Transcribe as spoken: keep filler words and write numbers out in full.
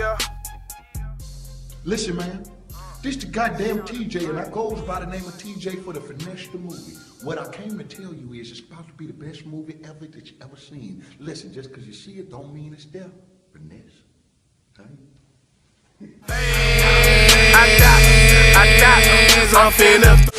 Yeah. Listen, man. This the goddamn T J, and I goes by the name of T J for the Finesse the movie. What I came to tell you is it's supposed to be the best movie ever that you ever seen. Listen, just because you see it don't mean it's there. Finesse. Huh? I got, I got, I'm finna